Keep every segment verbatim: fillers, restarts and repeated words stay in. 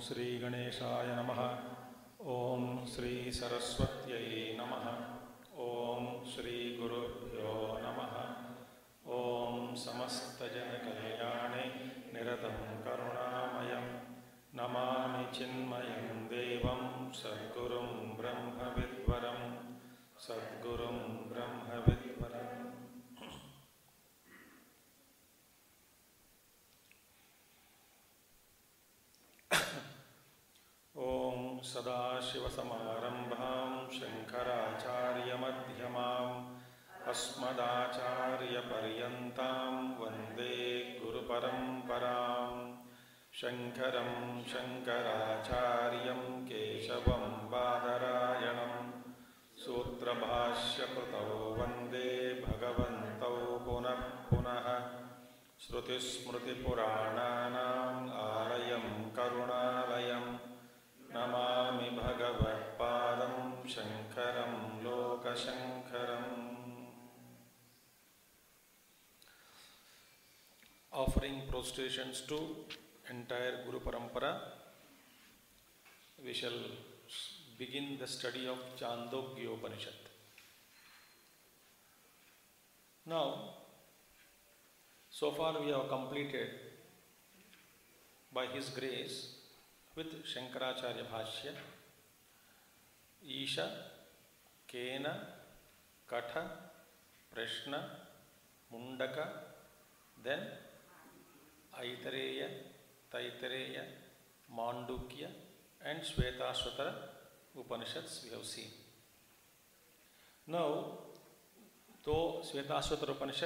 श्री गणेशाय नमः। ओम श्री सरस्वत्यै नमः। ओम श्री गुरुभ्यो नमः। ओम समस्तजनकल्याणे निरतं करुणामयं नमामि चिन्मयं देवं सद्गुरुं ब्रह्मविद्वरं सद्गुरुं ब्रह्मविद्वरम्। ओम सदाशिवसमारंभां शंकराचार्यमध्यमाम् अस्मदाचार्यपर्यन्तां वन्दे गुरुपरम्परां। शंकरं शंकराचार्यं केशवं बादरायणं सूत्रभाष्यकृतौ वन्दे भगवन्तौ पुनः पुनः। श्रुतिस्मृतिपुराणानाम् आलयं करुणालयं Namami भगवत्पादं शंकरं लोकशंकरम्। Offering prostrations to entire Guru Parampara, we shall begin the study of Chandogya Upanishad. Now, so far we have completed by His grace with Shankaracharya Bhashya, Isha, Kena, Katha, Prashna, Mundaka, then Aitareya, Taitareya, Mandukya and Shvetashvatara Upanishads we have seen. Now, though Shvetashvatara Upanishad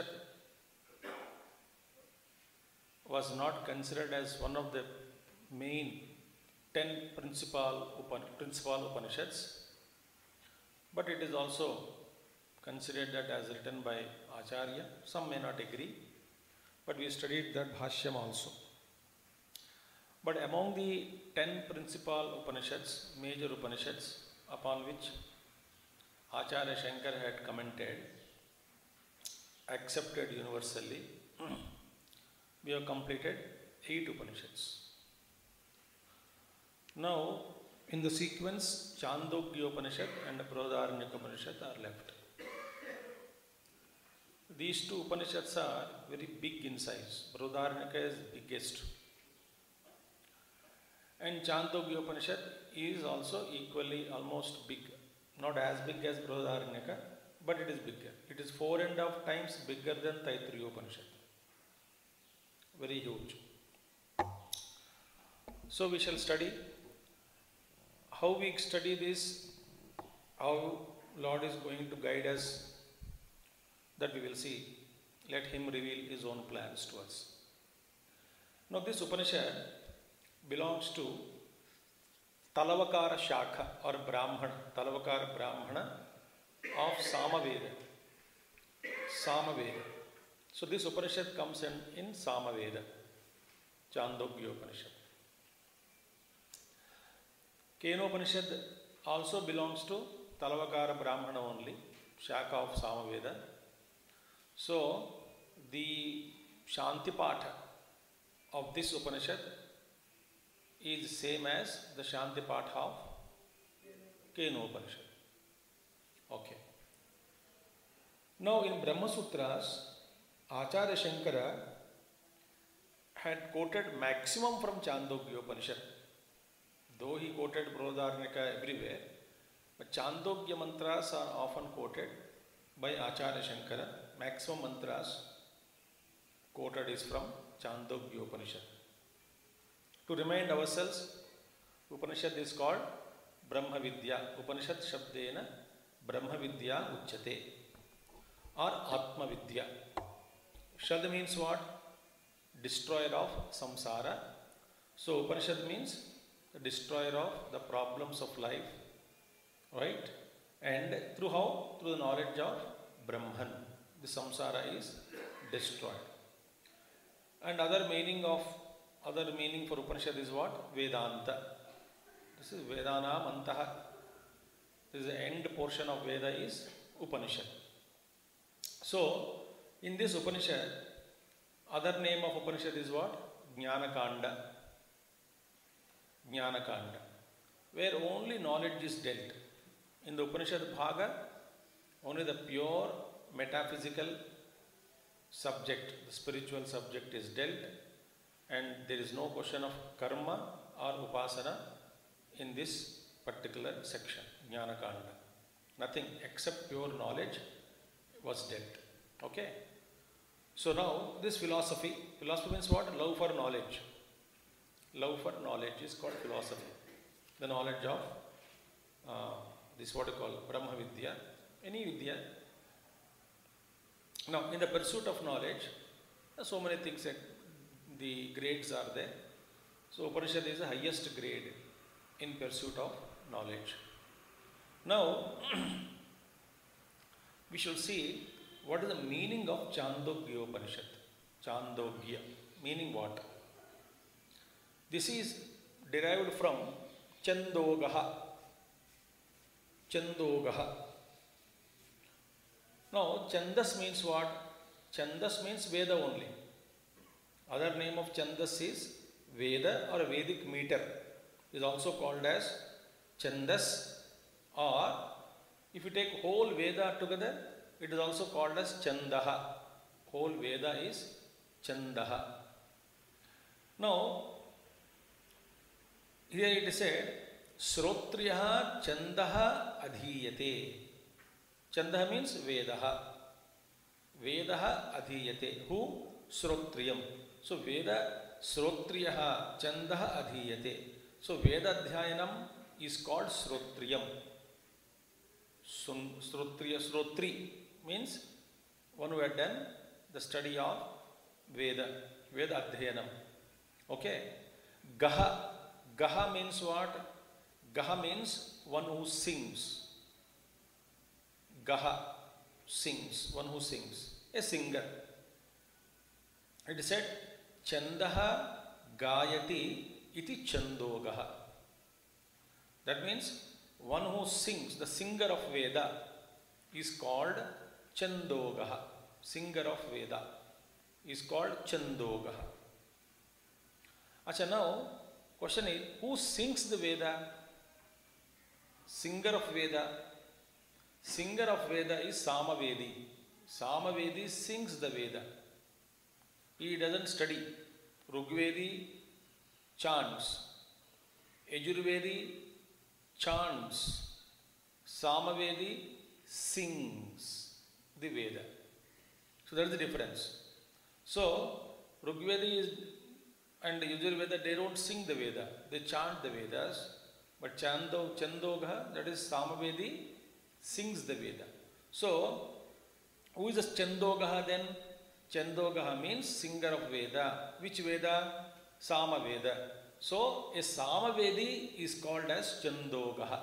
was not considered as one of the main ten principal, Upan principal Upanishads, but it is also considered that as written by Acharya. Some may not agree, but we studied that Bhashyam also. But among the ten principal Upanishads, major Upanishads, upon which Acharya Shankar had commented, accepted universally, we have completed eight Upanishads. Now, in the sequence, Chandogya Upanishad and Brihadaranyaka Upanishad are left. These two Upanishads are very big in size. Brihadaranyaka is biggest. And Chandogya Upanishad is also equally almost big. Not as big as Brihadaranyaka, but it is bigger. It is four and a half times bigger than Taittiriya Upanishad. Very huge. So we shall study. How we study this, how Lord is going to guide us, that we will see. Let Him reveal His own plans to us. Now this Upanishad belongs to Talavakara Shakha or Brahmana, Talavakara Brahmana of Samaveda. Samaveda. So this Upanishad comes in, in Samaveda, Chandogya Upanishad. Kenopanishad also belongs to Talavakara Brahmana only, Shaka of Samaveda. So, the Shantipatha of this Upanishad is same as the Shantipatha of Kenopanishad. Okay. Now, in Brahma Sutras, Acharya Shankara had quoted maximum from Chandogya Upanishad. Though he quoted Brihadaranyaka everywhere, but Chandogya mantras are often quoted by Acharya Shankara. Maximum mantras quoted is from Chandogya Upanishad. To remind ourselves, Upanishad is called Brahma Vidya. Upanishad Shabdena Brahma Vidya Uchyate or Atma Vidya. Shad means what? Destroyer of samsara. So Upanishad means the destroyer of the problems of life, right? And through how? Through the knowledge of Brahman, the samsara is destroyed. And other meaning of other meaning for Upanishad is what? Vedanta. This is Vedanam Antaha. This is the end portion of Veda is Upanishad. So in this Upanishad, other name of Upanishad is what? Jnana Kanda. Jnana Kanda, where only knowledge is dealt. In the Upanishad Bhaga, only the pure metaphysical subject, the spiritual subject is dealt, and there is no question of karma or upasana in this particular section, Jnana Kanda. Nothing except pure knowledge was dealt. Okay? So now this philosophy, philosophy means what? Love for knowledge. Love for knowledge is called philosophy. The knowledge of uh, this is what you call Brahma Vidya, any Vidya. Now in the pursuit of knowledge, so many things that the grades are there. So Upanishad is the highest grade in pursuit of knowledge. Now we shall see what is the meaning of Chandogya Upanishad. Chandogya, meaning what? This is derived from Chandogaha. Chandogaha. Now Chandas means what? Chandas means Veda only. Other name of Chandas is Veda or Vedic meter. Is also called as Chandas, or if you take whole Veda together, it is also called as Chandaha. Whole Veda is Chandaha. Now, here it is said, Srotriyaha Chandaha Adhiyate. Chandaha means Vedaha. Vedaha Adhiyate. Who? Srotriyam. So, Veda Srotriyaha Chandaha Adhiyate. So, Veda Dhyayanam is called Srotriyam. Srotriya, Srotri means one who had done the study of Veda, Veda Adhyayanam. Okay. Gaha, Gaha means what? Gaha means one who sings. Gaha, sings, one who sings, a singer. It is said, Chandaha Gayati iti Chandogaha. That means one who sings, the singer of Veda, is called Chandogaha. Singer of Veda is called Chandogaha. Acha, now question is, who sings the Veda? Singer of Veda. Singer of Veda is Samavedi. Samavedi sings the Veda. He doesn't study. Rigvedi chants. Yajurvedi chants. Samavedi sings the Veda. So that is the difference. So Rigvedi is and Yajurveda, they don't sing the Veda. They chant the Vedas. But Chando, Chandogaha, that is Samavedi, sings the Veda. So who is a Chandogaha then? Chandogaha means singer of Veda. Which Veda? Samaveda. So a Samavedi is called as Chandogaha.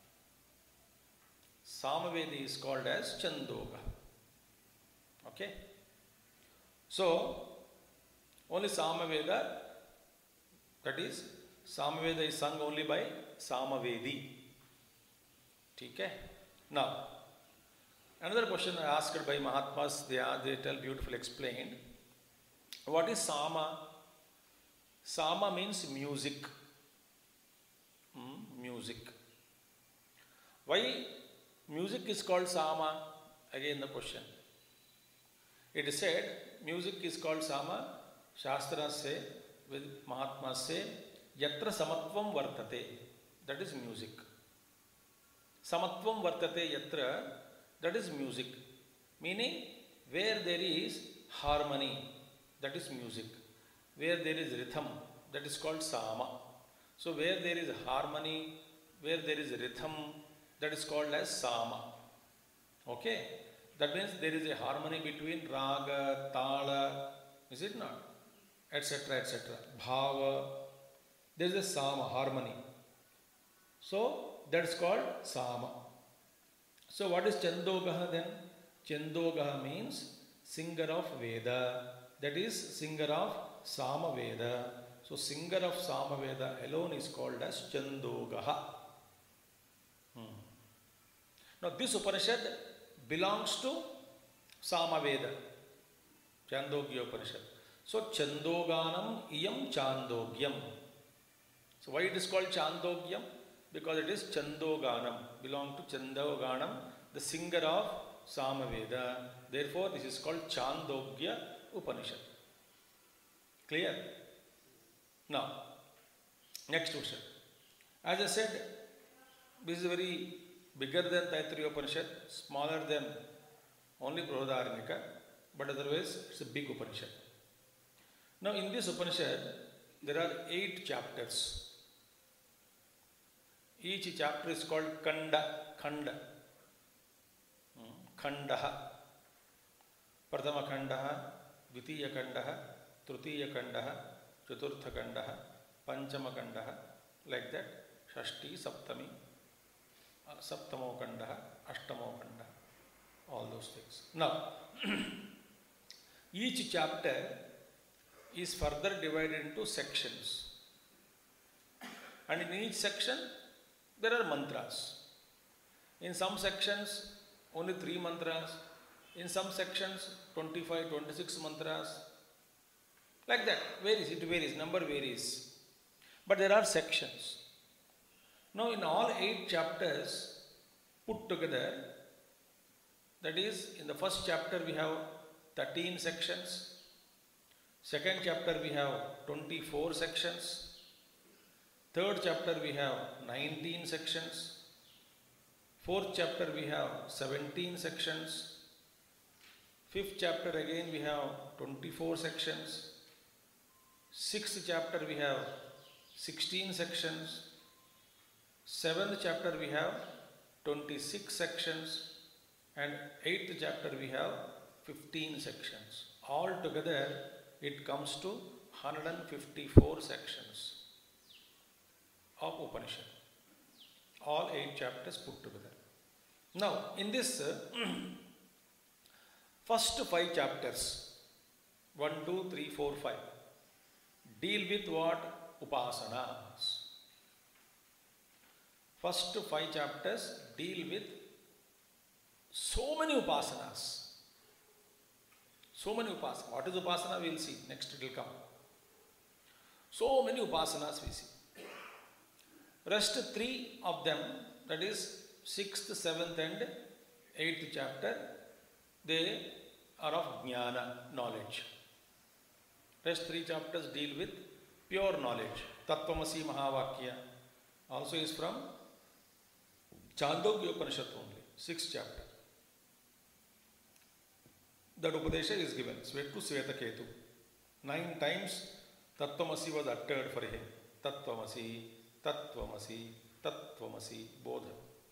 Samavedi is called as Chandogaha. Okay. So only Samaveda, that is Samaveda is sung only by Samavedi. Okay. Now another question asked by Mahatmas, they are they tell beautifully explained. What is Sama? Sama means music. Hmm, music. Why music is called Sama? Again the question. It is said music is called Sama. Shastras say, with Mahatmas say, Yatra Samatvam Vartate. That is music. Samatvam Vartate Yatra, that is music. Meaning, where there is harmony, that is music. Where there is rhythm, that is called Sama. So, where there is harmony, where there is rhythm, that is called as Sama. Okay? That means there is a harmony between Raga, Tala, is it not? Etc. et cetera. Bhava. There is a Sama, harmony. So, that is called Sama. So, what is Chandogaha then? Chandogaha means singer of Veda. That is singer of Samaveda. So, singer of Samaveda alone is called as Chandogaha. Hmm. Now, this Upanishad belongs to Samaveda. Chandogya Upanishad. So, Chandoganam iyam Chandogyam. So why it is called Chandogyam? Because it is Chandoganam, belong to Chandoganam, the singer of Samaveda. Therefore, this is called Chandogya Upanishad. Clear? Now, next question. As I said, this is very bigger than Taittiriya Upanishad, smaller than only Brihadaranyaka, but otherwise it's a big Upanishad. Now, in this Upanishad, there are eight chapters. Each chapter is called Kanda, Khanda, Khandaha, Prathama Khandaha, Dvitiya Khandaha, Tritiya Khandaha, Chaturtha Khandaha, Panchama Khandaha, like that, Shashti, Saptami, Saptamo Khandaha, Ashtamo Khandaha, all those things. Now, each chapter is further divided into sections, and in each section there are mantras. In some sections only three mantras, in some sections twenty-five, twenty-six mantras, like that. Varies, it varies, number varies, but there are sections. Now in all eight chapters put together, that is, in the first chapter we have thirteen sections, second chapter we have twenty-four sections, third chapter we have nineteen sections, fourth chapter we have seventeen sections, fifth chapter again we have twenty-four sections, sixth chapter we have sixteen sections, seventh chapter we have twenty-six sections, and eighth chapter we have fifteen sections. All together it comes to one hundred fifty-four sections of Upanishad. All eight chapters put together. Now, in this uh, first five chapters, one, two, three, four, five, deal with what? Upasanas. First five chapters deal with so many upasanas. So many upasanas. What is upasana? We will see. Next it will come. So many upasanas we see. Rest three of them, that is sixth, seventh and eighth chapter, they are of jnana, knowledge. Rest three chapters deal with pure knowledge. Tattvamasi Mahavakya also is from Chandogya Upanishad only, sixth chapter. That Upadesha is given, Svetu Svetaketu. Nine times Tattvamasi was uttered for him. Tattvamasi, Tattvamasi, Tattvamasi, Bodha.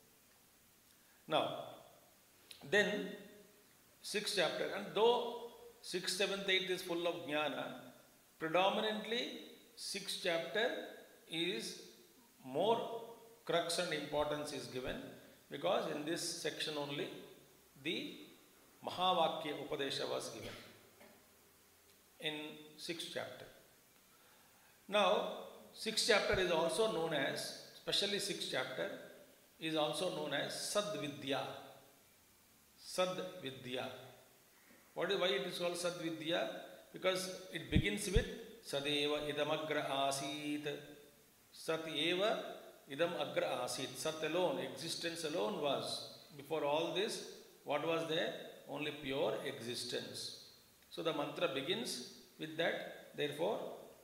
Now, then sixth chapter, and though sixth, seventh, eighth is full of jnana, predominantly sixth chapter is more crux and importance is given, because in this section only the Mahavakya Upadesha was given in sixth chapter. Now, sixth chapter is also known as, especially sixth chapter, is also known as Sadvidya. Sadvidya. What is, why it is called Sadvidya? Because it begins with Sadeva idam agra asit. Sat eva idam agra asit. Sat alone, existence alone was. Before all this, what was there? Only pure existence. So the mantra begins with that. Therefore,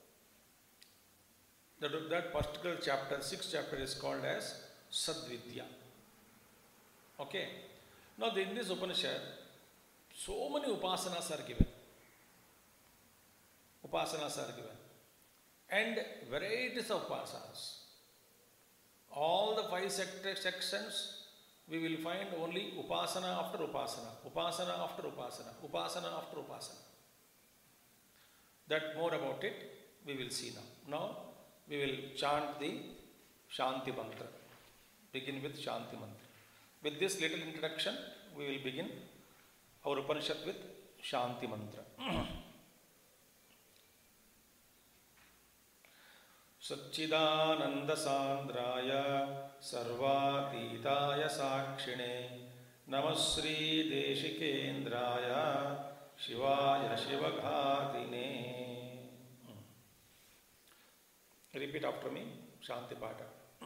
that, that particular chapter, sixth chapter, is called as Sadvidya. Okay. Now in this Upanishad, so many upasanas are given. Upasanas are given. And varieties of upasanas. All the five sections, we will find only upasana after upasana, upasana after upasana, upasana after upasana. That more about it we will see now. Now we will chant the Shanti Mantra. Begin with Shanti Mantra. With this little introduction, we will begin our Upanishad with Shanti Mantra. Satchidananda Sandraya Sarvatitaya Sakshine Namasri Deshikeन्द्राय Shivaya Shivaghatine. Repeat after me. शांति पाठ.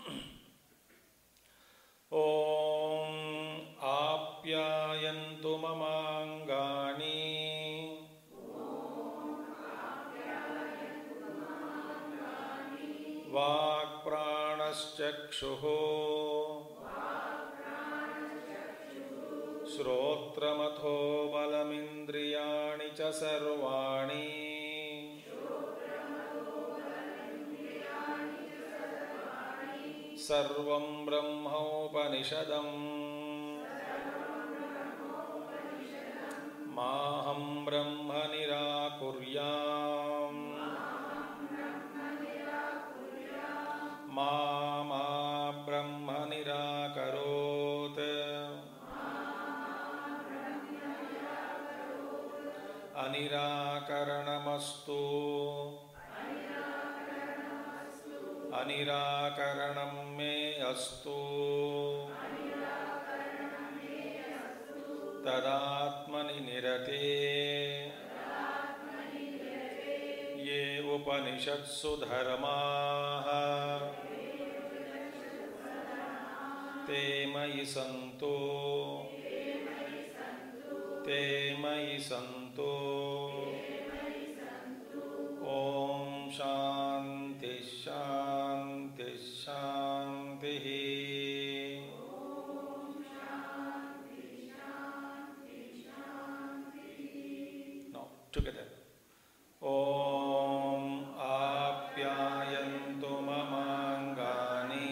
ओम आप्यायन्तु ममांगानि वाक्प्राणश्चक्षुः श्रोत्रमथो बलमिन्द्रियाणि च सर्वाणि सर्वं ब्रह्मोपनिषदम् माहं ब्रह्म निराकुर्याम् मा मा ब्रह्म निराकरोत् अनिराकरणमस्तु अनिराकरणं मे अस्तु तदात्मनि निरते ये उपनिषत्सु धर्माः ते मयि सन्तो ते मयि सन्तो. ओम शांति शांति शांति. Now together. Om आप्यायन्तु ममांगानि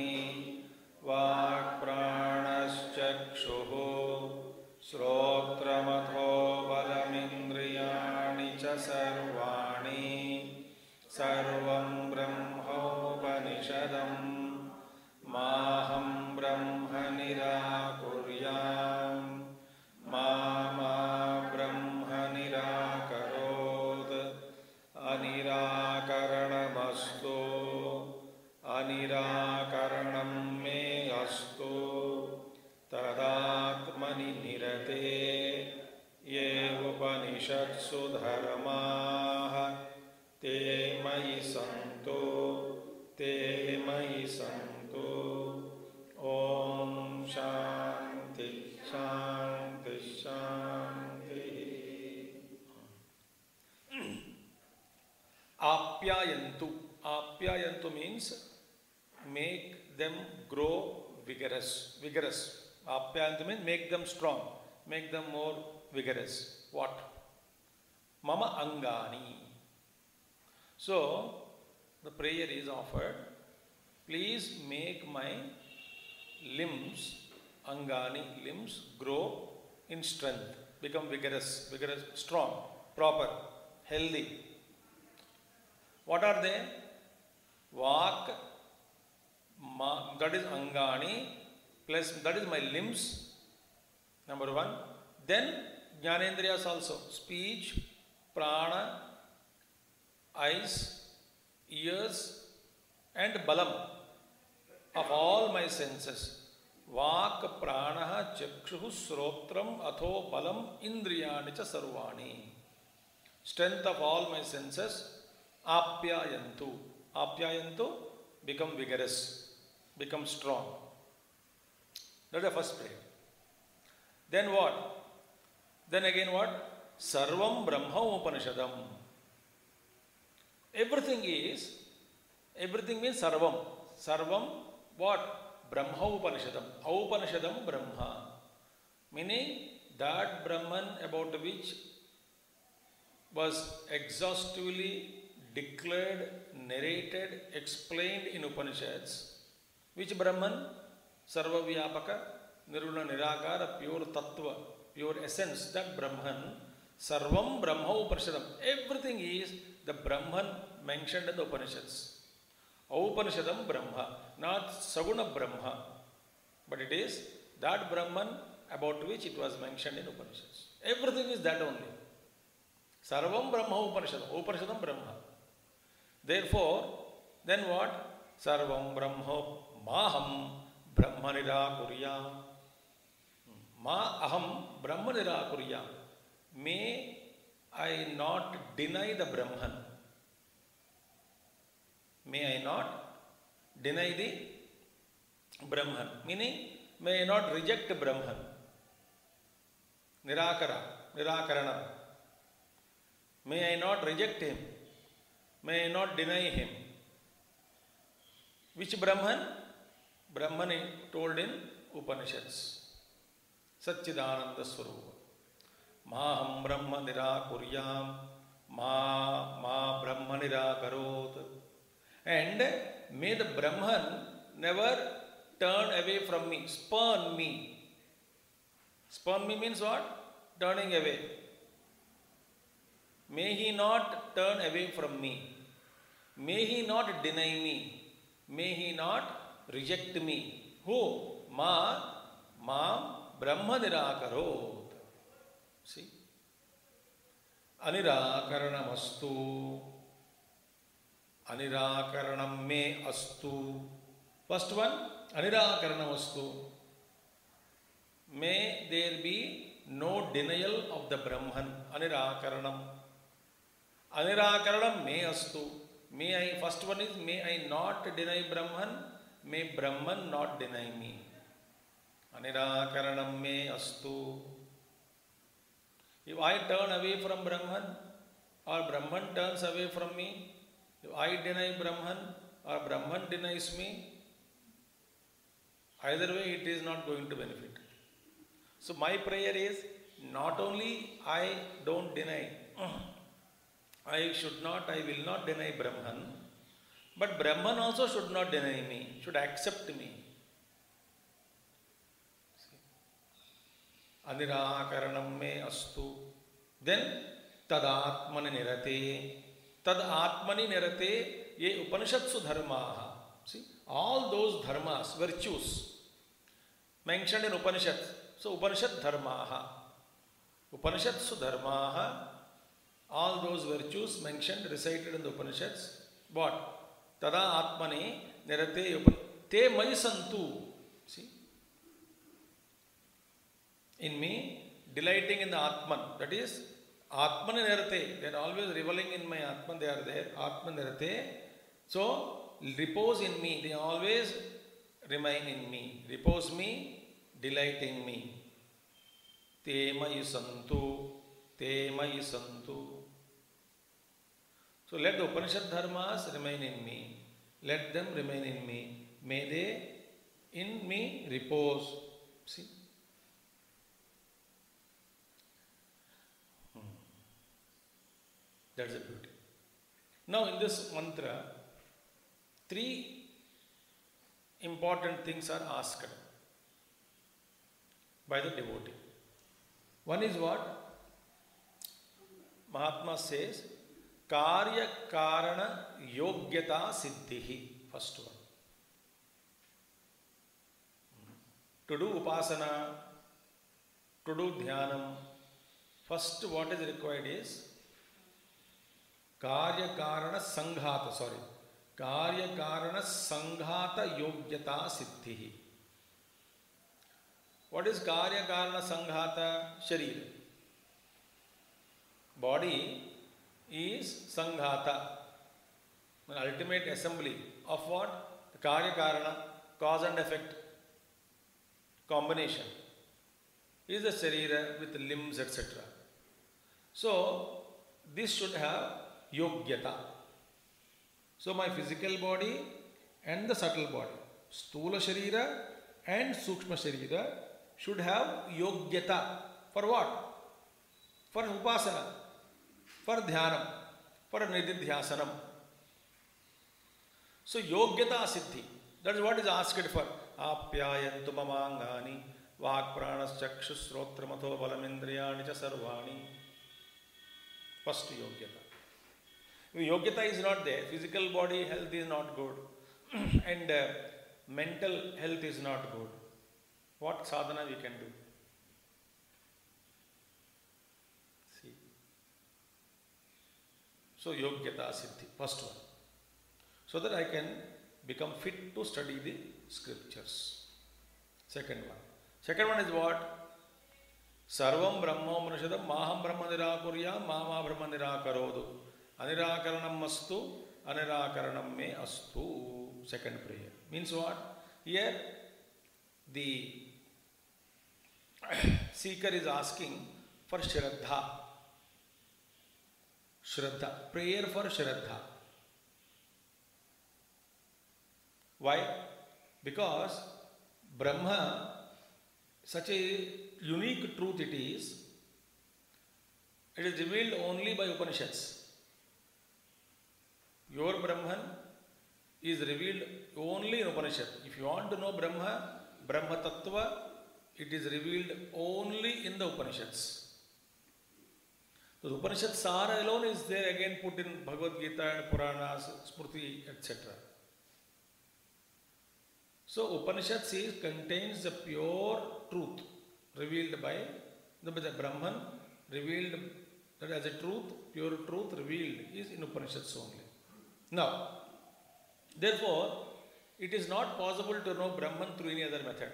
वाक्प्राणश्चक्षुः श्रोत्रमथो बलमिन्द्रियाणि च सर्वाणि सर्वं ब्रह्मोपनिषदम् माहं ब्रह्म निराकुर्याम् मा मा ब्रह्म निराकरोत् अनिराकरणमस्तु अनिराकरणं मे अस्तु तदात्मनि निरते ये उपनिषत्सु धर्माः ते मयि सन्तो ते मयि सन्तो. ओम शांति शांति शांति. आप्यायन्तु. आप्यायन्तु means make them grow vigorous. Vigorous. Apyantu means make them strong, make them more vigorous. What? Mama angani. So the prayer is offered. Please make my limbs, angani, limbs grow in strength, become vigorous, vigorous, strong, proper, healthy. What are they? Vak, ma, that is angani. Plus that is my limbs, number one. Then jnanendriyas also, speech, prana, eyes, ears and balam of all my senses. Vak, prana, chakshu, srotram, atho balam, indriyani cha sarvani. Strength of all my senses. Apyayantu. Apyayantu, become vigorous, become strong. That is the first prayer. Then what? Then again what? Sarvam Brahma Upanishadam. Everything is, everything means Sarvam. Sarvam what? Brahma Upanishadam. Upanishadam Brahma. Meaning that Brahman about which was exhaustively declared, narrated, explained in Upanishads. Which Brahman? Sarva Vyapaka, Nirguna Nirakara, pure Tattva, pure essence, that Brahman, Sarvam Brahma Upanishadam. Everything is the Brahman mentioned in the Upanishads. Upanishadam Brahma, not Saguna Brahma, but it is that Brahman about which it was mentioned in Upanishads. Everything is that only. Sarvam Brahma Upanishadam, Upanishadam Brahma. Therefore, then what? Sarvam Brahma Maham Brahma Nirakuryam. Ma aham Brahma Nirakuryam. May I not deny the Brahman. May I not deny the Brahman, meaning may I not reject Brahman. Nirakara, Nirakarana. May I not reject him. May I not deny him. Which Brahman? Brahman told in Upanishads. Satchidananda Swarupa. Maham Brahma Nirakuryam. Ma Ma Brahma Nirakarot. And may the Brahman never turn away from me, spurn me. Spurn me means what? Turning away. May he not turn away from me. May he not deny me. May he not reject me. Who? Ma, ma, Brahma Nirakarot. See? Anirakaranam astu. Anirakaranam me astu. First one, Anirakaranam astu. May there be no denial of the Brahman. Anirakaranam. Anirakaranam me astu. May I, first one is, may I not deny Brahman. May Brahman not deny me. Anirakaranam me astu. If I turn away from Brahman, or Brahman turns away from me, if I deny Brahman, or Brahman denies me, either way it is not going to benefit. So my prayer is, not only I don't deny, I should not, I will not deny Brahman, but Brahman also should not deny me, should accept me. Anirakaranam me astu. Then tadatmani nirate. Tadatmani nirate ye Upanishatsu dharmaha. See, all those dharmas, virtues mentioned in Upanishad. So Upanishad dharmaha. Upanishatsu dharmaha. All those virtues mentioned, recited in the Upanishads. What? Tada atmani nirate te mai santu. See? In me, delighting in the Atman. That is, Atman nirate. They are always reveling in my Atman. They are there. Atman nirate. So, repose in me. They always remain in me. Repose me, delight in me. Te mai santu. Te mai santu. So let the Upanishad dharmas remain in me. Let them remain in me. May they in me repose. See? Hmm. That's the beauty. Now in this mantra, three important things are asked by the devotee. One is what? Mahatma says, Karya Karana Yogyata Siddhihi. First one. To do Upasana, to do Dhyanam, first what is required is Karya Karana Sanghata, sorry. Karya Karana Sanghata Yogyata Siddhihi. What is Karya Karana Sanghata? Sharira. Body is Sanghata, an ultimate assembly of what? The Karya Karana, cause and effect, combination, is the Sharira with the limbs, et cetera. So, this should have Yogyata. So, my physical body and the subtle body, Stula Sharira and Sukshma Sharira, should have Yogyata. For what? For Upasana, for Dhyanam, for Nididhyasanam. So, Yogyata Siddhi, that is what is asked for. Apyayantu mamangani, Vak pranas chakshus srotramato balamindriyani cha sarvani. First Yogyata. If Yogyata is not there, physical body health is not good, and uh, mental health is not good. What sadhana we can do? See. So, Yogyata Siddhi, first one. So that I can become fit to study the scriptures. Second one. Second one is what? Sarvam Brahma Upanishadam Maham Brahma Nirakuryam Mama Brahma Nirakarodu. Anirakaranam astu, Anirakaranam me astu. second prayer. Means what? Here the seeker is asking for Shraddha. Shraddha. Prayer for Shraddha. Why? Because Brahma, such a unique truth it is, it is revealed only by Upanishads. Your Brahman is revealed only in Upanishad. If you want to know Brahma, Brahma Tattva, it is revealed only in the Upanishads. The Upanishad Sara alone is there again put in Bhagavad Gita and Puranas, Smriti, et cetera. So Upanishad says contains the pure truth revealed by the Brahman, revealed that as a truth, pure truth revealed is in Upanishads only. Now, therefore, it is not possible to know Brahman through any other method.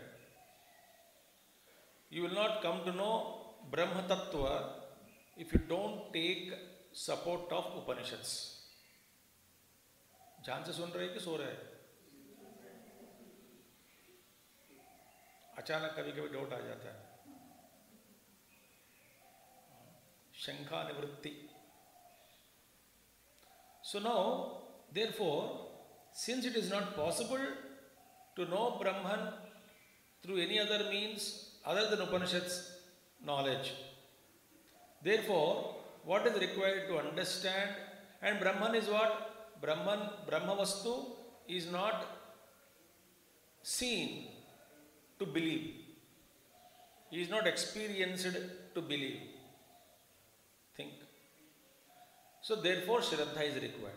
You will not come to know Brahma Tattva if you don't take support of Upanishads. ध्यान से सुन रहे हैं कि सो रहे हैं? अचानक कभी कभी डाउट आ जाता है. शंका निवृत्ति. So now, therefore, since it is not possible to know Brahman through any other means other than Upanishads knowledge, therefore, what is required to understand? And Brahman is what? Brahman, Brahma Vastu is not seen to believe. He is not experienced to believe. Think. So therefore Shraddha is required.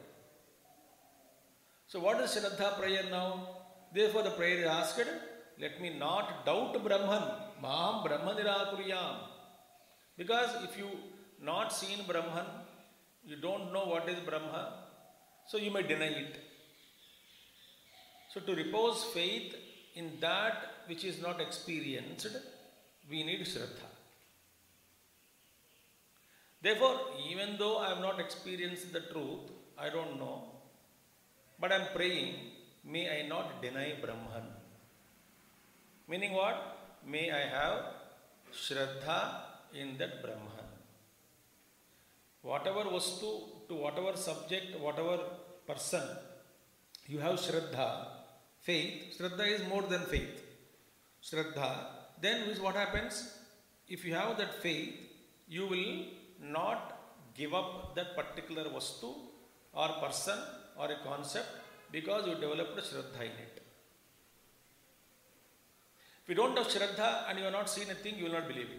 So what is Shraddha prayer now? Therefore the prayer is asked, let me not doubt Brahman. Maham Brahma Nirakuriyam. Because if you not seen Brahman, you don't know what is Brahma, so you may deny it. So to repose faith in that which is not experienced, we need Shraddha. Therefore, even though I have not experienced the truth, I don't know, but I am praying, may I not deny Brahman. Meaning what? May I have Shraddha in that Brahman. Whatever vastu, to whatever subject, whatever person, you have Shraddha, faith. Shraddha is more than faith. Shraddha, then what happens? If you have that faith, you will not give up that particular vastu or person or a concept because you developed Shraddha in it. If you don't have Shraddha and you have not seen a thing, you will not believe it.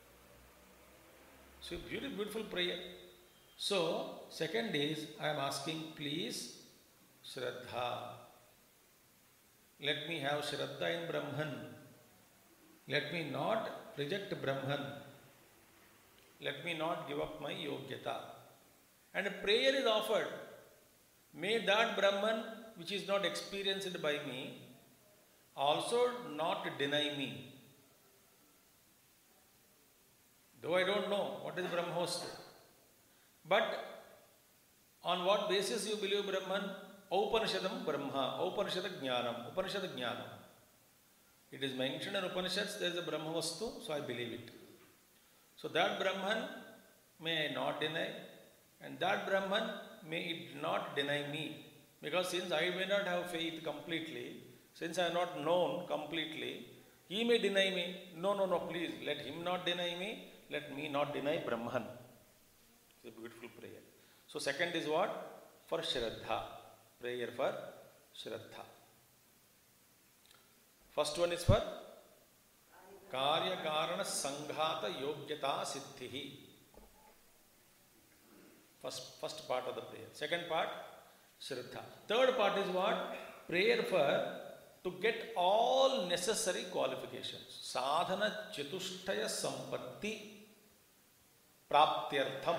So, beautiful, beautiful prayer. So, second is, I am asking, please, Shraddha. Let me have Shraddha in Brahman. Let me not reject Brahman. Let me not give up my yogyata. And a prayer is offered. May that Brahman, which is not experienced by me, also not deny me. Though I don't know what is Brahmostu. But on what basis you believe Brahman? Upanishadam Brahma, Upanishad Jnanam, Upanishad Jnanam. It is mentioned in Upanishads, there is a Brahma Vastu, so I believe it. So that Brahman may I not deny, and that Brahman may it not deny me. Because since I may not have faith completely, since I am not known completely, he may deny me. No, no, no, please, let him not deny me, let me not deny Brahman. It's a beautiful prayer. So second is what? For Shraddha. Prayer for Shraddha. First one is for Karya Karana Sanghata Yogyata Siddhihi. First, first part of the prayer. Second part, Shraddha. Third part is what? Prayer for to get all necessary qualifications. Sadhana Chatushtaya Sampatti Praptyartham.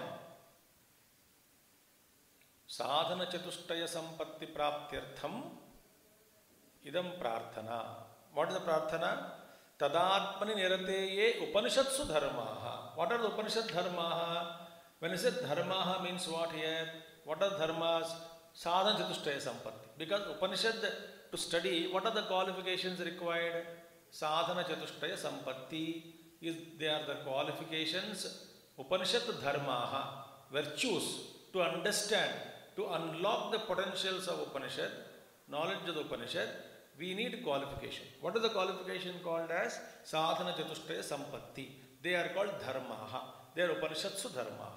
Sadhana Chatushtaya Sampatti Praptyartham Idam Prarthana. What is the Prarthana? Tadatmani Nirateye Upanishatsu Dharmaha. What are the Upanishad Dharmaha? When I say Dharmaha means what here? What are dharmas? Sadhana Chatushtaya Sampatti. Because Upanishad, to study, what are the qualifications required? Sadhana Chatushtaya Sampatti is, they are the qualifications, Upanishad Dharmaha, virtues, to understand, to unlock the potentials of Upanishad, knowledge of the Upanishad, we need qualification. What is the qualification called as? Sadhana Chatushtaya Sampatti. They are called Dharmaha. They are Upanishadsu Dharmaha.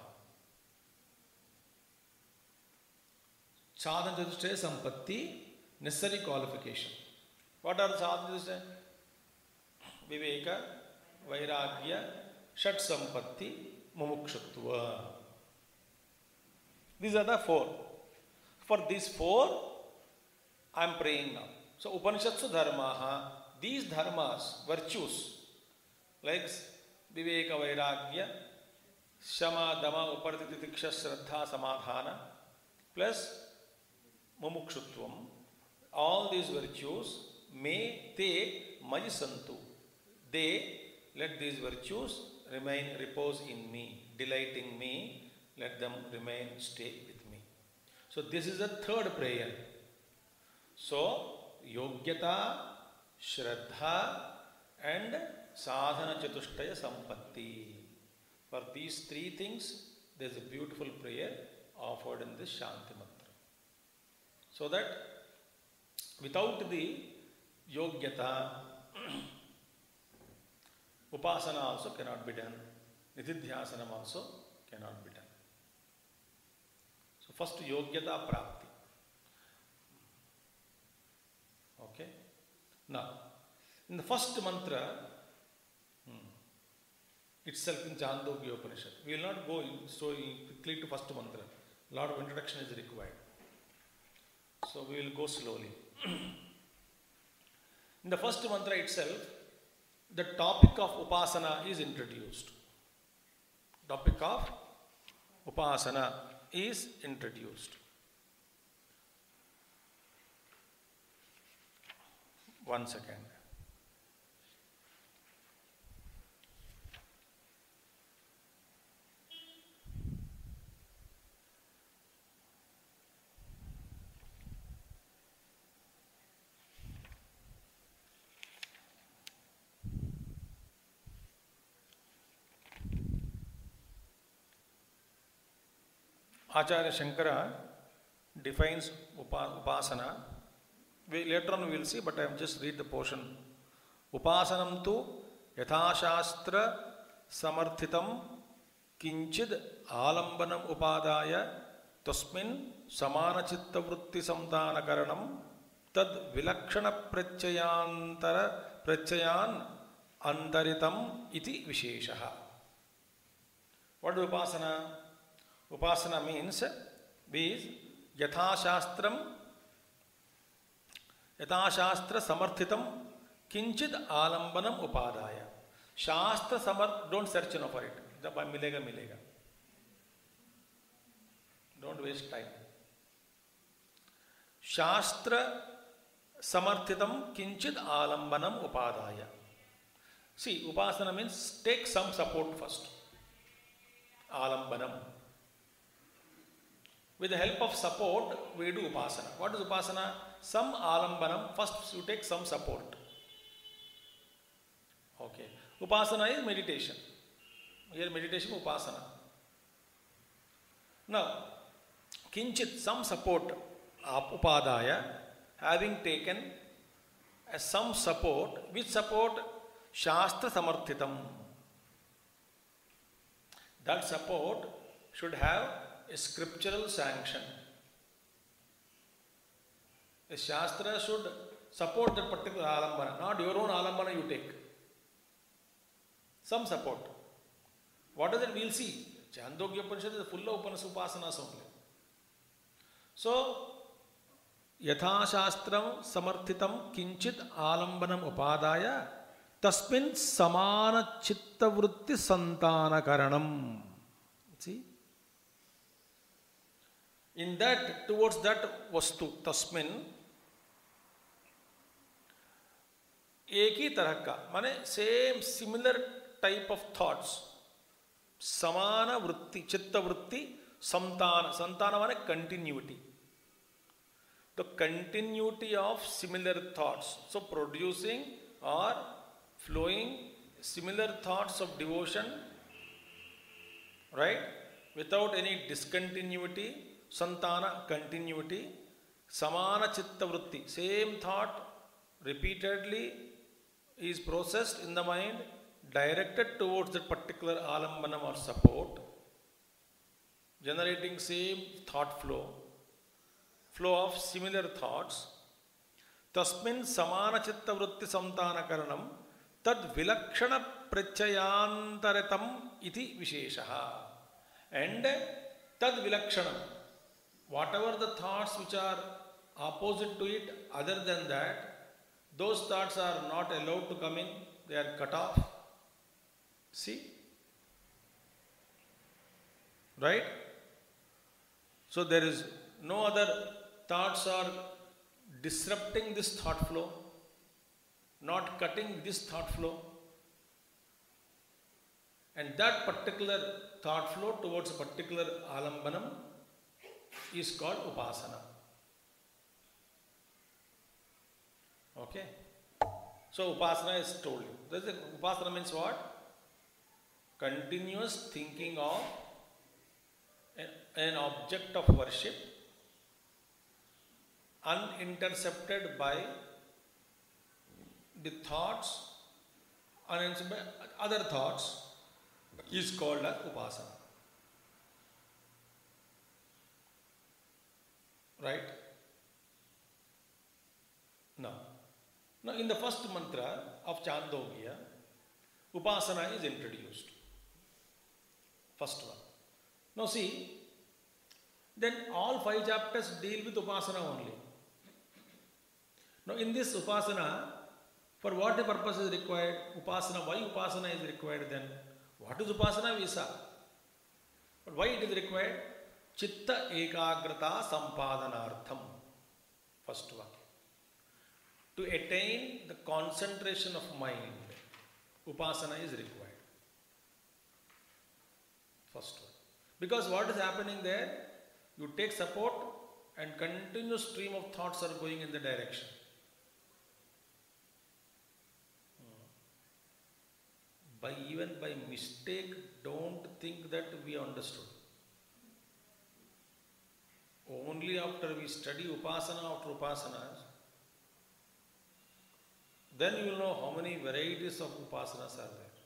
Sadhana Chatushtaya Sampatti, necessary qualification. What are the sadhana Chatushtaya? Viveka, Vairagya, Shat Sampatti, Mumukshutva. These are the four. For these four, I am praying now. So Upanishadsu Dharmaha, these dharmas, virtues, like Viveka, Vairagya, Shama, Dama, Uparati, Tiksha, Shraddha, Samadhana, plus Mumukshutvam, all these virtues, may te mayi santu. They, let these virtues remain, repose in me, delight in me, let them remain, stay with me. So this is the third prayer. So, Yogyata, Shraddha and Sadhana Chatushtaya Sampatti. For these three things, there is a beautiful prayer offered in this Shanti Mantra. So that without the Yogyata, Upasana also cannot be done. Nididhyasanam also cannot be done. So first Yogyata Prapti. Okay. Now, in the first mantra, hmm, itself in Chandogya Upanishad, we will not go in, so quickly to first mantra. A lot of introduction is required. So we will go slowly. In the first mantra itself, the topic of Upasana is introduced. Topic of Upasana is introduced. One second. Acharya Shankara defines Upasana. We, later on we will see, but I have just read the portion. Upasanam tu yathashastra samarthitam kinchid alambanam upadaya tasmin samana chitta vritti samdana karanam tad vilakshana prachayantara prachayan antaritam iti visheshaha. What is Upasana? Upasana means is yathashastram Yathashastra samarthitam kinchid alambanam upadaya. Shastra samar, don't search no for it. Milega milega. Don't waste time. Shastra samarthitam kinchid alambanam upadaya. See, Upasana means take some support first. Alambanam. With the help of support, we do Upasana. What is Upasana? Some alambanam, first you take some support. Okay. Upasana is meditation. Here meditation, Upasana. Now, kinchit, some support, upadaya, having taken as some support, which support? Shastra samarthitam. That support should have a scriptural sanction. A Shastra should support that particular alambana, not your own alambana you take. Some support. What is it? We will see. Chandogya Upanishad is full of Upasanas only. So, Yatha Shastram Samarthitam Kinchit Alambanam Upadaya Tasmin Samana Chitta Vritti Santana Karanam. See? In that, towards that vastu, tasmin, एक ही तरह का, माने same similar type of thoughts, समान वृत्ति, चित्त वृत्ति, संतान, संतान माने continuity. the continuity of similar thoughts. So producing or flowing similar thoughts of devotion, right, without any discontinuity, santana, continuity, samana chitta vritti, same thought repeatedly is processed in the mind, directed towards that particular alambanam or support, generating same thought flow, flow of similar thoughts. Tasmin samana chitta vritti santana karanam tad vilakshana prachayantaratam iti visheshaha. And tad vilakshanam, whatever the thoughts which are opposite to it, other than that, those thoughts are not allowed to come in, they are cut off. See? Right? So there is no other thoughts are disrupting this thought flow, not cutting this thought flow. And that particular thought flow towards a particular alambanam is called upasana. Okay? So upasana is told you. Upasana means what? Continuous thinking of an object of worship, unintercepted by the thoughts, unintercepted by other thoughts, is called as upasana. Right? Now, now in the first mantra of Chandogya, upasana is introduced. First one. Now see, then all five chapters deal with upasana only. Now in this upasana, for what the purpose is required? Upasana, why upasana is required then? What is upasana? We saw. But why it is required? Chitta ekagrata sampadanartham. First one. To attain the concentration of mind, upasana is required. First one. Because what is happening there? You take support and continuous stream of thoughts are going in the direction. By even by mistake, don't think that we understood. Only after we study upasana after upasanas, then you will know how many varieties of upasanas are there.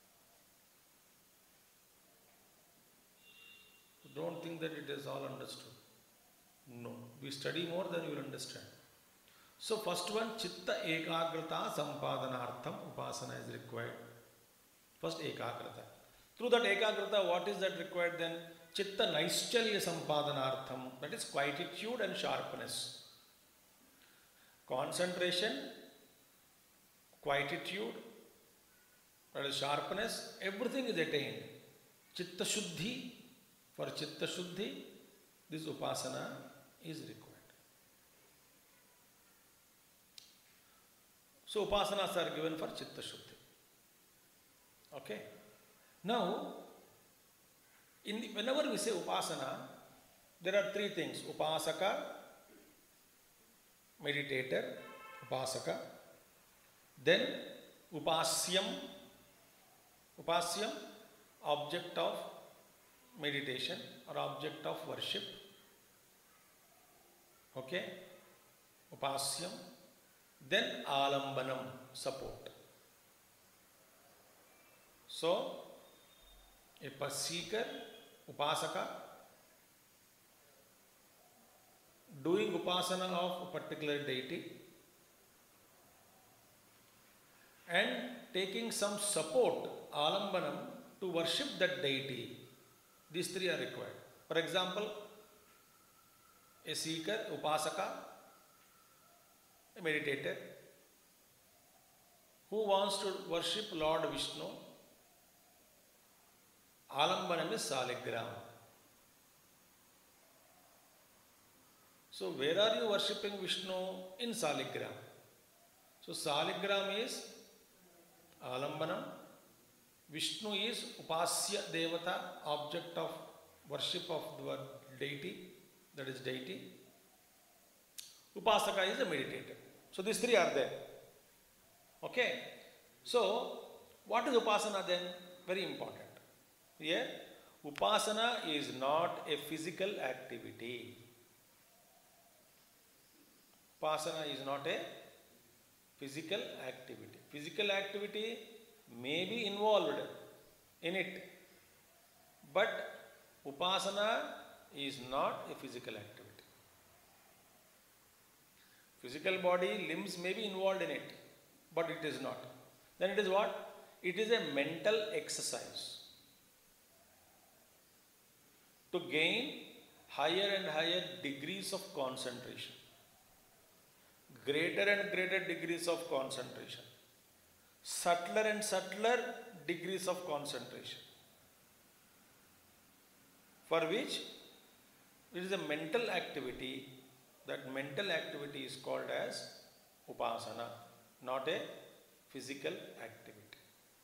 Don't think that it is all understood. No. We study more, then you will understand. So first one, chitta ekagrata sampadanartham, upasana is required. First ekagrata. Through that ekagrata, what is that required then? Chitta naischalya sampadanartham, that is quietude and sharpness. Concentration, quietude, that is sharpness, everything is attained. Chitta shuddhi, for chitta shuddhi, this upasana is required. So upasanas are given for chitta shuddhi. Okay. Now, in the, whenever we say upasana, there are three things: upasaka, meditator, upasaka, then upasyam, upasyam, object of meditation or object of worship. Okay, upasyam, then alambanam, support. So, a seeker, upasaka, doing upasana of a particular deity and taking some support, alambanam, to worship that deity. These three are required. For example, a seeker, upasaka, a meditator, who wants to worship Lord Vishnu, alambanam is saligram. So where are you worshipping Vishnu? In saligram. So saligram is alambanam. Vishnu is upasya devata, object of worship of the deity, that is deity. Upasaka is a meditator. So these three are there. Okay. So what is Upasana then? Very important. Here, Upasana is not a physical activity. Upasana is not a physical activity. Physical activity may be involved in it, but Upasana is not a physical activity. Physical body, limbs may be involved in it, but it is not. Then it is what? It is a mental exercise to gain higher and higher degrees of concentration. Greater and greater degrees of concentration. Subtler and subtler degrees of concentration. For which it is a mental activity. That mental activity is called as Upasana, not a physical activity.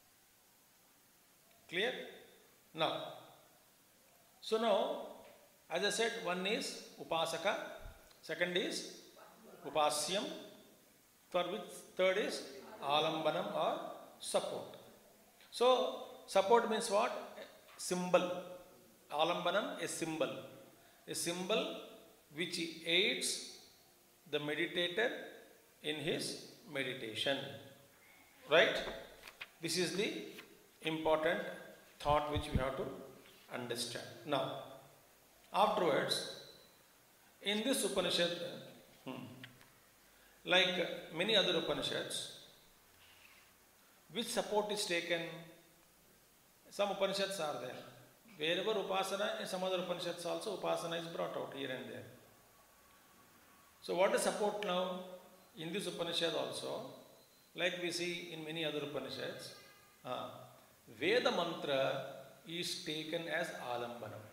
Clear? Now, so now, as I said, one is Upasaka, second is Upasyam, for which third is Alambanam or support. So, support means what? Symbol. Alambanam, a symbol. A symbol which aids the meditator in his meditation. Right? This is the important thought which we have to understand. Now, afterwards, in this Upanishad, hmm, like many other Upanishads, which support is taken? Some Upanishads are there. Wherever Upasana, in some other Upanishads also, Upasana is brought out here and there. So what is support now? In this Upanishad also, like we see in many other Upanishads, uh, Veda mantra is taken as Alambanam.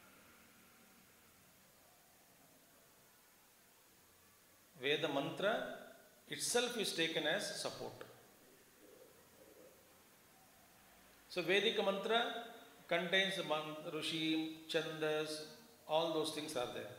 Veda mantra itself is taken as support. So Vedic mantra contains Rushi, Chandas, all those things are there.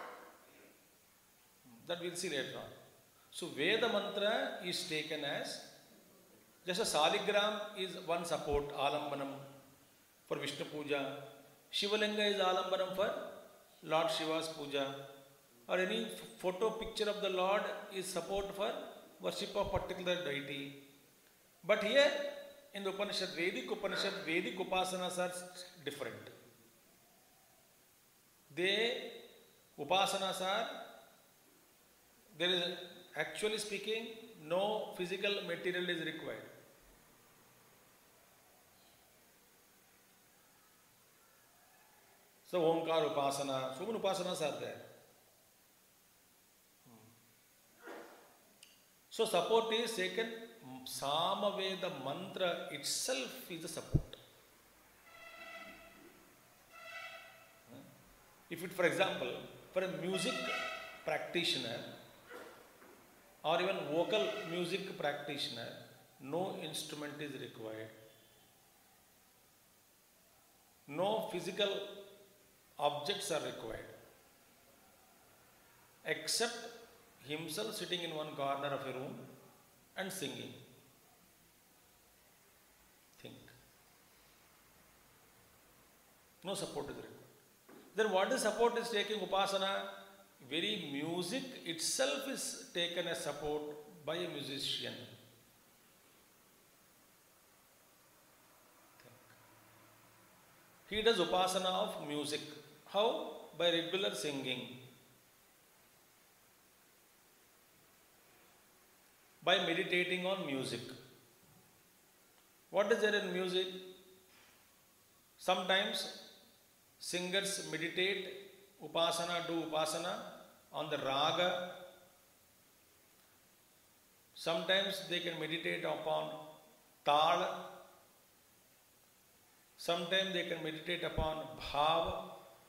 That we'll see later on. So Veda mantra is taken as, just a saligram is one support, Alambanam, for Vishnu Puja. Shivalinga is Alambanam for Lord Shiva's Puja. Or any photo picture of the Lord is support for worship of particular deity. But here in the Upanishad, Vedic Upanishad, Vedic Upasanas are different. They, Upasanas are, there is, actually speaking, no physical material is required. So Omkar Upasana, so many Upasanas are there. So support is taken, Samaveda mantra itself is a support. If it, for example, for a music practitioner or even vocal music practitioner, no instrument is required. No physical objects are required, except himself sitting in one corner of a room and singing. Think. No support is required. Then what is support is taking Upasana? Very music itself is taken as support by a musician. He does Upasana of music. How? By regular singing. By meditating on music. What is there in music? Sometimes singers meditate, Upasana, do Upasana on the raga. Sometimes they can meditate upon tal. Sometimes they can meditate upon bhav.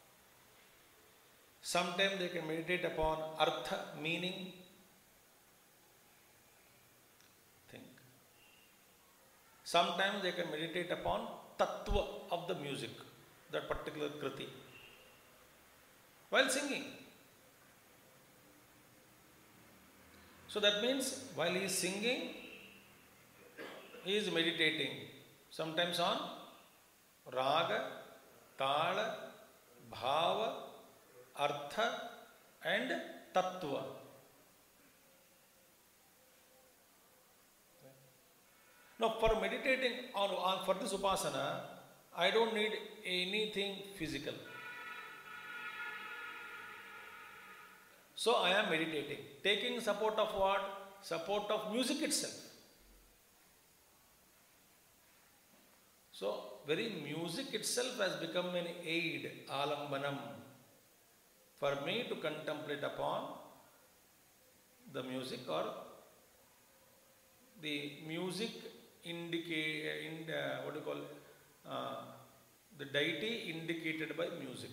Sometimes they can meditate upon artha, meaning. Think. Sometimes they can meditate upon tattva of the music, that particular kriti, while singing. So that means while he is singing, he is meditating. Sometimes on raga, tala, bhava, artha and tattva. Now for meditating on, on for this upasana, I don't need anything physical. So I am meditating, taking support of what? Support of music itself. So very music itself has become an aid, alambanam, for me to contemplate upon the music, or the music indicate, in, uh, what do you call it? Uh, the deity indicated by music.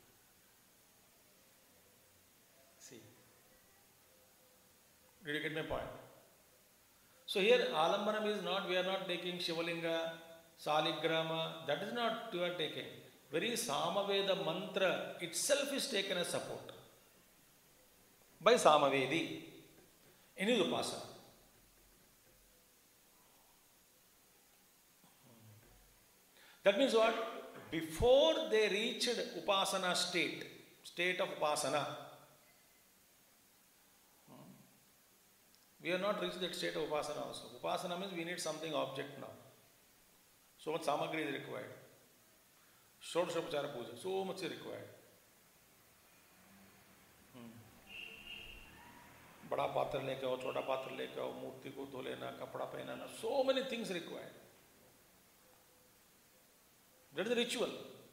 See, did you get my point? So here alambanam is not, we are not taking Shivalinga, Saligrama, that is not you are taking. Very Samaveda mantra itself is taken as support by Samavedi in his upasana. That means what? Before they reached upasana state, state of upasana, we are not reached that state of upasana also. Upasana means we need something object now. So much samagri is required. Shodashopachara puja, so much is required. बड़ा पात्र लेके आओ, छोटा पात्र लेके आओ, मूर्ति को धो लेना, कपड़ा पहनाना, so many things required. That is the ritual.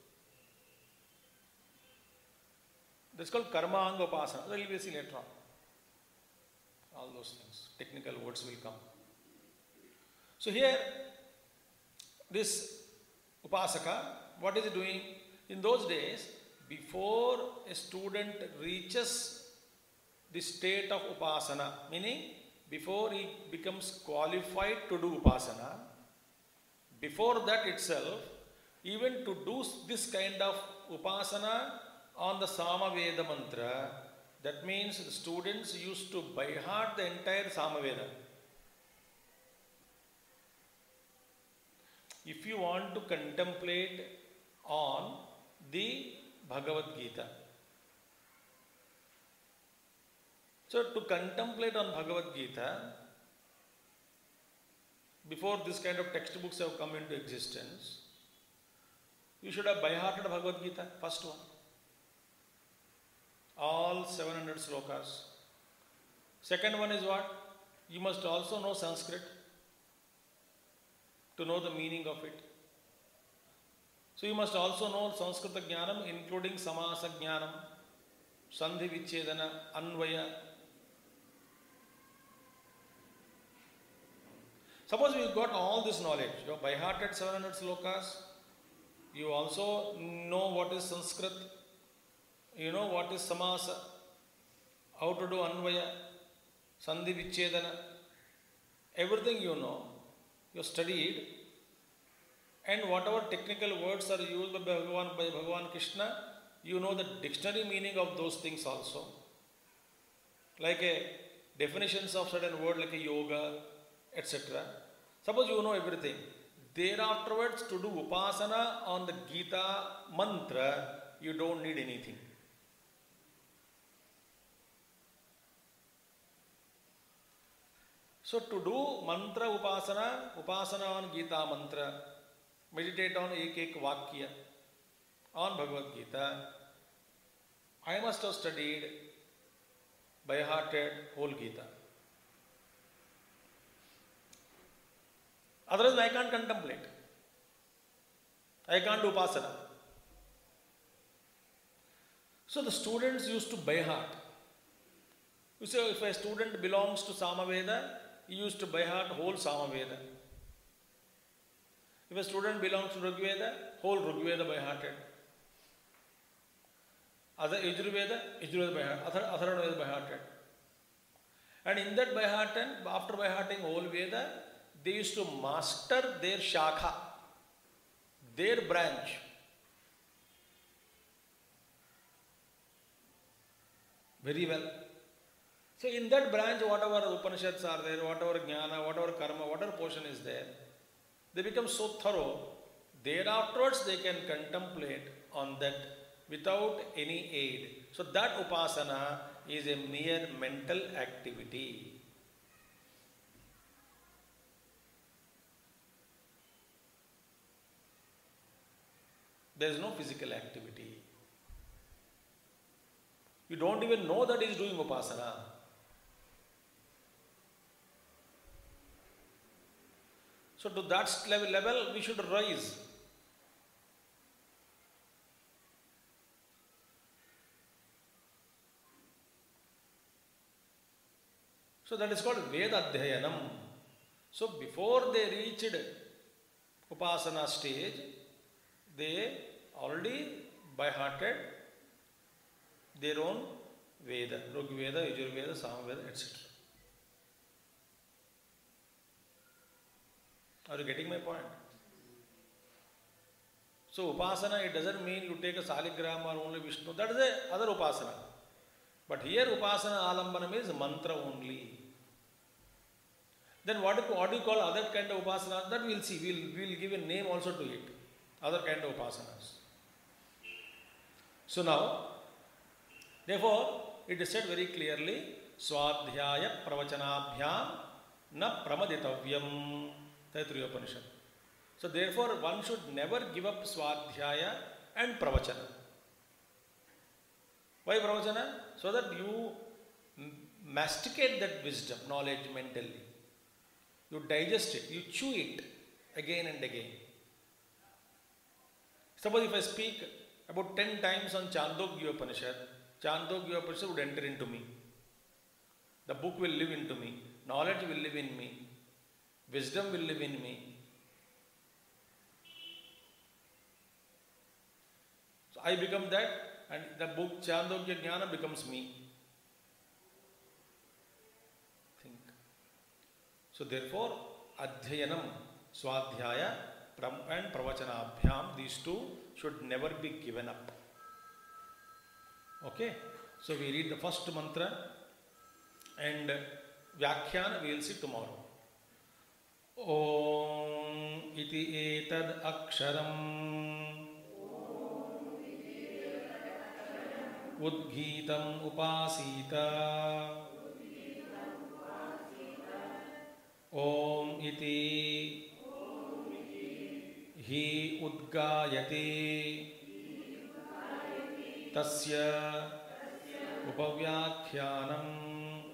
That's called karma anga upasana. That will be seen later on. All those things, technical words will come. So here, this upasaka, what is he doing? In those days, before a student reaches the state of upasana, meaning before he becomes qualified to do upasana, before that itself, even to do this kind of upasana on the Samaveda mantra, that means the students used to by heart the entire Samaveda. If you want to contemplate on the Bhagavad Gita, so to contemplate on Bhagavad Gita, before this kind of textbooks have come into existence, you should have by-hearted Bhagavad Gita, first one. All seven hundred slokas. Second one is what? You must also know Sanskrit to know the meaning of it. So you must also know Sanskrita Jnanam, including Samasa Jnanam, Sandhi Vichedana, Anvaya. Suppose you got all this knowledge, you have by-hearted seven hundred slokas, you also know what is Sanskrit, you know what is Samasa, how to do Anvaya, Sandhi Vichedana, everything you know, you studied, and whatever technical words are used by Bhagavan, by Bhagavan Krishna, you know the dictionary meaning of those things also. Like a definitions of certain word like a yoga, et cetera. Suppose you know everything. Thereafterwards, to do upasana on the Gita mantra, you don't need anything. So to do mantra upasana, upasana on Gita mantra, meditate on ek ek vakya on Bhagavad Gita, I must have studied by-hearted whole Gita. Otherwise I can't contemplate. I can't do upasana. So the students used to by heart. You say if a student belongs to Samaveda, he used to by heart whole Samaveda. If a student belongs to Rigveda, whole Rigveda by hearted. Other Yajurveda, Yajurveda by heart, other Atharvaveda by hearted. And in that by hearted, after by hearting whole Veda, they used to master their shakha, their branch. Very well. So in that branch, whatever Upanishads are there, whatever jnana, whatever karma, whatever portion is there, they become so thorough. Thereafterwards, they can contemplate on that without any aid. So that upasana is a mere mental activity. There is no physical activity. You don't even know that he is doing upasana. So to that level, level we should rise. So that is called Vedadhyayanam. So before they reached upasana stage, they already by-hearted their own Veda, Rigveda, Yajurveda, Samaveda, et cetera. Are you getting my point? So upasana, it doesn't mean you take a saligram or only Vishnu. That is a other upasana. But here upasana alambanam is mantra only. Then what do, what do you call other kind of upasana? That we'll see. We'll, we'll give a name also to it. Other kind of upasanas. So now, therefore, it is said very clearly, Swadhyaya pravachanabhyam na pramaditavyam. Taittiriya Upanishad. So therefore, one should never give up Swadhyaya and pravachana. Why pravachana? So that you masticate that wisdom, knowledge mentally. You digest it, you chew it again and again. Suppose if I speak about ten times on Chandogya Upanishad, Chandogya Upanishad would enter into me. The book will live into me. Knowledge will live in me. Wisdom will live in me. So I become that, and the book Chandogya Jnana becomes me. Think. So therefore, Adhyayanam, Swadhyaya, and Pravachanabhyam, these two should never be given up. Okay? So we read the first mantra and Vyakhyana we will see tomorrow. Om iti etad aksharam udghitam upasita. Om iti hi udgayate tasya upavyakyanam.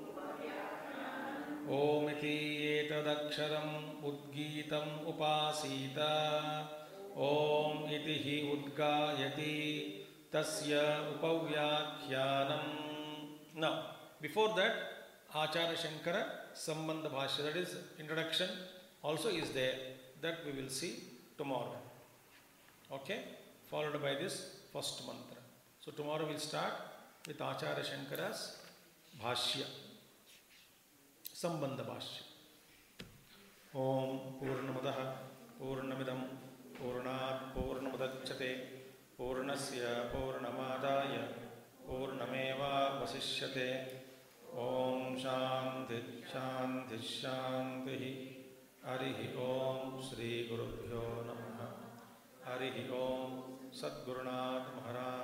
Om iti etadaksharam udgitam upasita. Om iti hi udgayate tasya upavyakyanam. Now, before that, Acharya Shankara Sambandha Bhashya, that is introduction, also is there. That we will see tomorrow. Okay? Followed by this first mantra. So tomorrow we'll start with Acharya Shankara's Bhashya. Sambandha Bhashya. Om Purnamadaha Purnamidam Purnat Purnamudachyate Purnasya Purnamadaya Purnameva Vasishyate. Om Shanti Shanti Shanti. Harihi Om Shri Gurubhyo Namaha. Harihi Om Sadgurunath Maharaj